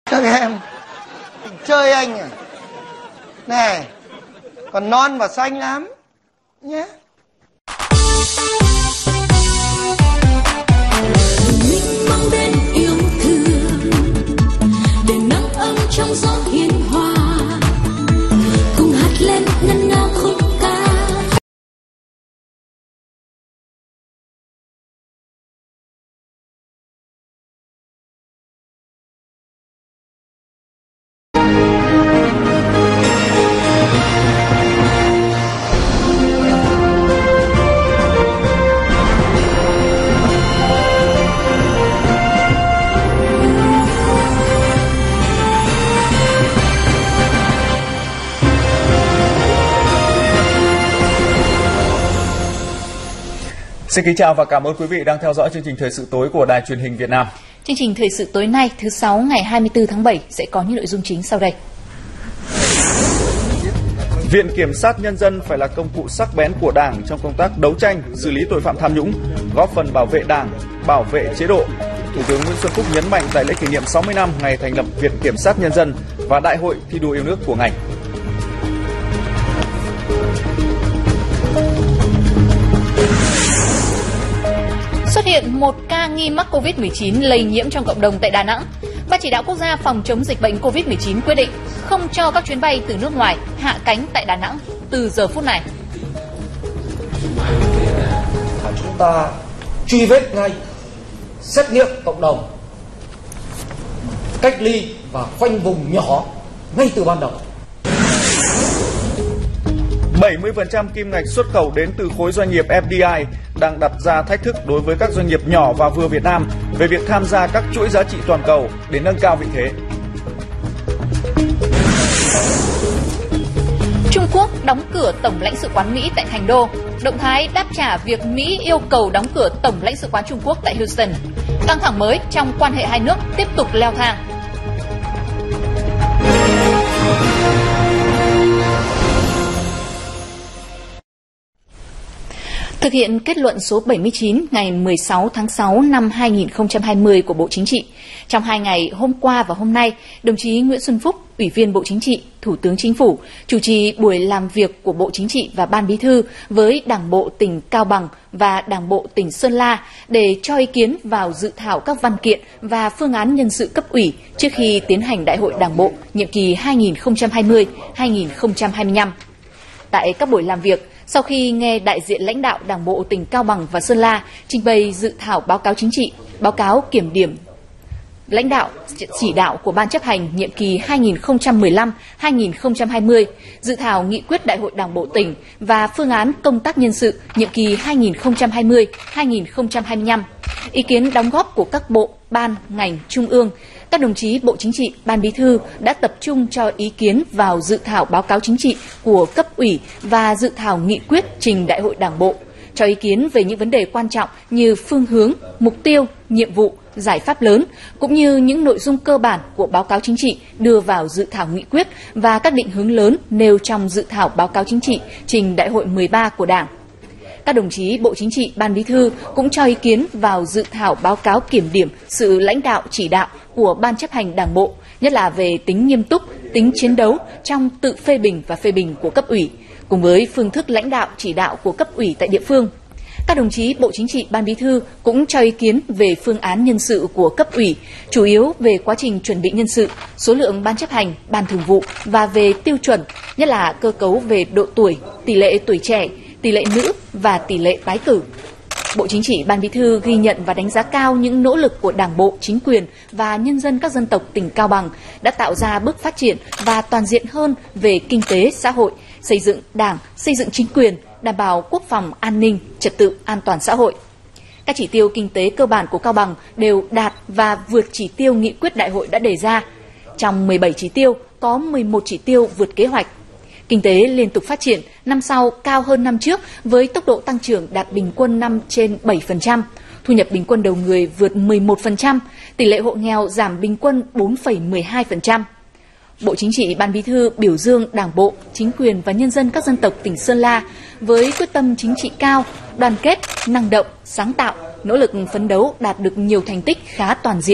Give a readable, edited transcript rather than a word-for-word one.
Các em chơi anh à? Này, còn non và xanh lắm nhé. Mình mang đến yêu thương để nắng ấm trong gió hiền hòa, cùng hát lên ngân nga khúc ca. Xin kính chào và cảm ơn quý vị đang theo dõi chương trình Thời sự tối của Đài Truyền hình Việt Nam. Chương trình Thời sự tối nay thứ 6 ngày 24 tháng 7 sẽ có những nội dung chính sau đây. Viện Kiểm sát Nhân dân phải là công cụ sắc bén của Đảng trong công tác đấu tranh, xử lý tội phạm tham nhũng, góp phần bảo vệ Đảng, bảo vệ chế độ. Thủ tướng Nguyễn Xuân Phúc nhấn mạnh tại lễ kỷ niệm 60 năm ngày thành lập Viện Kiểm sát Nhân dân và Đại hội thi đua yêu nước của ngành. Xuất hiện một ca nghi mắc COVID-19 lây nhiễm trong cộng đồng tại Đà Nẵng. Ban chỉ đạo quốc gia phòng chống dịch bệnh COVID-19 quyết định không cho các chuyến bay từ nước ngoài hạ cánh tại Đà Nẵng từ giờ phút này. Chúng ta truy vết ngay, xét nghiệm cộng đồng, cách ly và khoanh vùng nhỏ ngay từ ban đầu. 70% kim ngạch xuất khẩu đến từ khối doanh nghiệp FDI đang đặt ra thách thức đối với các doanh nghiệp nhỏ và vừa Việt Nam về việc tham gia các chuỗi giá trị toàn cầu để nâng cao vị thế. Trung Quốc đóng cửa Tổng lãnh sự quán Mỹ tại Thành Đô. Động thái đáp trả việc Mỹ yêu cầu đóng cửa Tổng lãnh sự quán Trung Quốc tại Houston. Căng thẳng mới trong quan hệ hai nước tiếp tục leo thang. Thực hiện kết luận số 79 ngày 16 tháng 6 năm 2020 của Bộ Chính trị, trong 2 ngày hôm qua và hôm nay, đồng chí Nguyễn Xuân Phúc, Ủy viên Bộ Chính trị, Thủ tướng Chính phủ, chủ trì buổi làm việc của Bộ Chính trị và Ban Bí thư với Đảng bộ tỉnh Cao Bằng và Đảng bộ tỉnh Sơn La để cho ý kiến vào dự thảo các văn kiện và phương án nhân sự cấp ủy trước khi tiến hành Đại hội Đảng bộ nhiệm kỳ 2020-2025. Tại các buổi làm việc, sau khi nghe đại diện lãnh đạo Đảng bộ tỉnh Cao Bằng và Sơn La trình bày dự thảo báo cáo chính trị, báo cáo kiểm điểm lãnh đạo chỉ đạo của Ban chấp hành nhiệm kỳ 2015-2020, dự thảo nghị quyết Đại hội Đảng bộ tỉnh và phương án công tác nhân sự nhiệm kỳ 2020-2025, ý kiến đóng góp của các bộ, ban, ngành, trung ương, các đồng chí Bộ Chính trị, Ban Bí thư đã tập trung cho ý kiến vào dự thảo báo cáo chính trị của cấp ủy và dự thảo nghị quyết trình Đại hội Đảng bộ, cho ý kiến về những vấn đề quan trọng như phương hướng, mục tiêu, nhiệm vụ, giải pháp lớn, cũng như những nội dung cơ bản của báo cáo chính trị đưa vào dự thảo nghị quyết và các định hướng lớn nêu trong dự thảo báo cáo chính trị trình Đại hội 13 của Đảng. Các đồng chí Bộ Chính trị, Ban Bí thư cũng cho ý kiến vào dự thảo báo cáo kiểm điểm sự lãnh đạo chỉ đạo của Ban chấp hành Đảng bộ, nhất là về tính nghiêm túc, tính chiến đấu trong tự phê bình và phê bình của cấp ủy, cùng với phương thức lãnh đạo chỉ đạo của cấp ủy tại địa phương. Các đồng chí Bộ Chính trị, Ban Bí thư cũng cho ý kiến về phương án nhân sự của cấp ủy, chủ yếu về quá trình chuẩn bị nhân sự, số lượng ban chấp hành, ban thường vụ và về tiêu chuẩn, nhất là cơ cấu về độ tuổi, tỷ lệ tuổi trẻ, tỷ lệ nữ và tỷ lệ tái cử. Bộ Chính trị, Ban Bí thư ghi nhận và đánh giá cao những nỗ lực của Đảng bộ, chính quyền và nhân dân các dân tộc tỉnh Cao Bằng đã tạo ra bước phát triển và toàn diện hơn về kinh tế, xã hội, xây dựng Đảng, xây dựng chính quyền, đảm bảo quốc phòng, an ninh, trật tự, an toàn xã hội. Các chỉ tiêu kinh tế cơ bản của Cao Bằng đều đạt và vượt chỉ tiêu nghị quyết đại hội đã đề ra. Trong 17 chỉ tiêu, có 11 chỉ tiêu vượt kế hoạch. Kinh tế liên tục phát triển, năm sau cao hơn năm trước với tốc độ tăng trưởng đạt bình quân năm trên 7%, thu nhập bình quân đầu người vượt 11%, tỷ lệ hộ nghèo giảm bình quân 4,12%. Bộ Chính trị, Ban Bí thư biểu dương Đảng bộ, chính quyền và nhân dân các dân tộc tỉnh Sơn La với quyết tâm chính trị cao, đoàn kết, năng động, sáng tạo, nỗ lực phấn đấu đạt được nhiều thành tích khá toàn diện.